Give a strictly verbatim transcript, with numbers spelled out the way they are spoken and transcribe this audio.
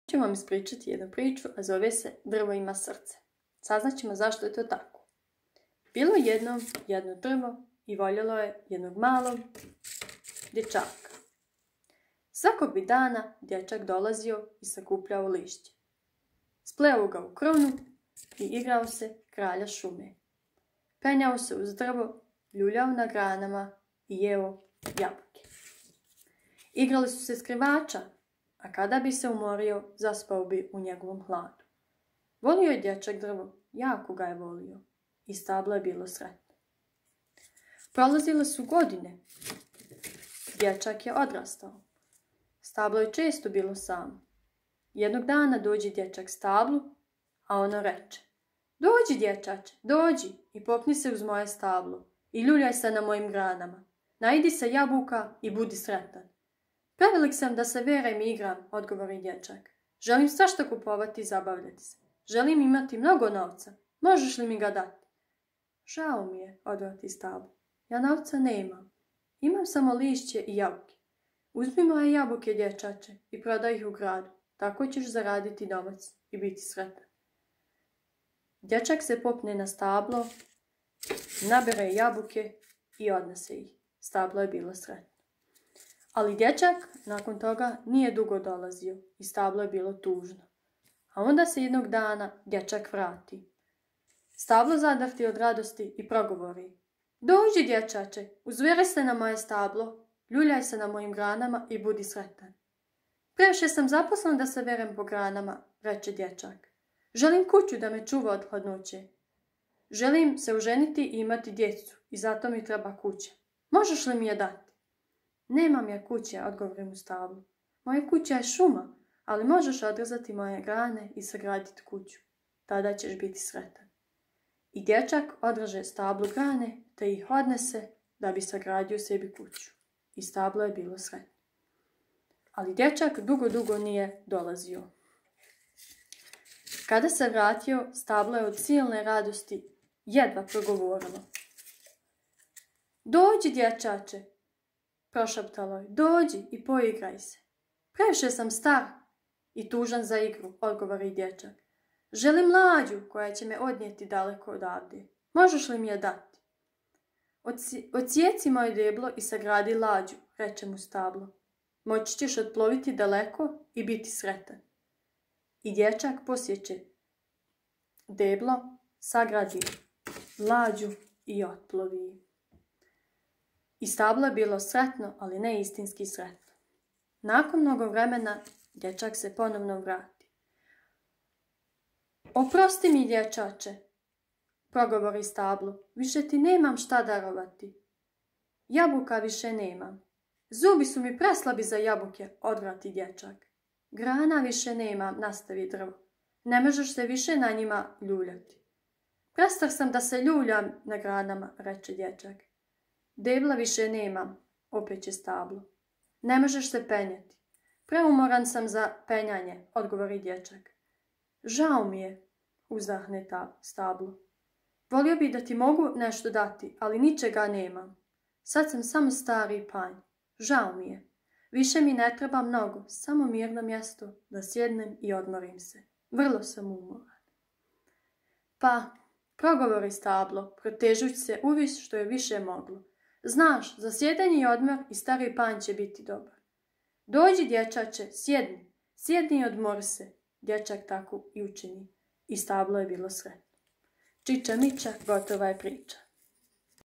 ću vam ispričati jednu priču, a zove se Drvo ima srce. Saznaćemo zašto je to tako. Bilo je jedno, jedno drvo i voljelo je jednog malog dječaka. Svakog bi dana dječak dolazio i sakupljao lišće. Spleo ga u krunu i igrao se kralja šume. Penjao se uz drvo, ljuljao na granama i jeo jabuke. Igrali su se skrivača, a kada bi se umorio, zaspao bi u njegovom hladu. Volio je dječak drvo, jako ga je volio i stablo je bilo sretno. Prolazile su godine. Dječak je odrastao. Stablo je često bilo samo. Jednog dana dođe dječak stablu, a ono reče: "Dođi, dječače, dođi i popni se uz moje stablo i ljuljaj se na mojim granama. Najdi se jabuka i budi sretan." "Prevelik sam da se verem i igram," odgovori dječak. "Želim svašta kupovati i zabavljati se. Želim imati mnogo novca. Možeš li mi ga dati?" "Žao mi je," odvrati stablo. "Ja novca nemam. Imam samo lišće i jabuke. Uzmi moje jabuke, dječače, i prodaj ih u gradu. Tako ćeš zaraditi novac i biti sretan." Dječak se popne na stablo, nabere jabuke i odnese ih. Stablo je bilo sretno. Ali dječak nakon toga nije dugo dolazio i stablo je bilo tužno. A onda se jednog dana dječak vrati. Stablo zadrhti od radosti i progovori: "Dođi, dječače, uzveri se na moje stablo, ljuljaj se na mojim granama i budi sretan." "Previše sam zaposlen da se verem po granama," reče dječak. "Želim kuću da me čuva od hladnoće. Želim se oženiti i imati djecu i zato mi treba kuća. Možeš li mi je dati?" "Nemam ja kuće," odgovori mu stablo. "Moja kuća je šuma, ali možeš odrezati moje grane i sagraditi kuću. Tada ćeš biti sretan." I dječak odreže stablu grane te ih odnese da bi sagradio sebi kuću. I stablo je bilo sretno. Ali dječak dugo, dugo nije dolazio. Kada se vratio, stablo je od silne radosti jedva progovorilo. "Dođi, dječače," prošaptalo je, "dođi i poigraj se." "Previše sam star i tužan za igru," odgovori dječak. "Želim lađu koja će me odnijeti daleko odavde. Možeš li mi je dati?" "Odsjeci moje deblo i sagradi lađu," reče mu stablo. "Moći ćeš otploviti daleko i biti sretan." I dječak posjeće deblo, sagradi lađu i otplovi. I stablo je bilo sretno, ali ne istinski sretno. Nakon mnogo vremena dječak se ponovno vrati. "Oprosti mi, dječače," progovori stablo, "više ti nemam šta darovati. Jabuka više nemam." "Zubi su mi preslabi za jabuke," odvrati dječak. "Grana više nemam," nastavi drvo. "Ne možeš se više na njima ljuljati." "Prestar sam da se ljuljam na granama," reče dječak. "Debla više nemam," opet će stablo. "Ne možeš se penjati." "Preumoran sam za penjanje," odgovori dječak. "Žao mi je," uzdahne ta stablo. "Volio bi da ti mogu nešto dati, ali ničega nemam. Sad sam samo stari panj. Žao mi je. Više mi ne treba mnogo, samo mirno mjesto da sjednem i odmorim se. Vrlo sam umoran." "Pa," progovori stablo, protežući se uvis što je više moglo, "znaš, za sjedenje i odmor i stari panj će biti dobar. Dođi, dječače, sjedni, sjedni i odmori se." Dječak tako i učini. I stablo je bilo sretno. Čiča miča, gotova je priča.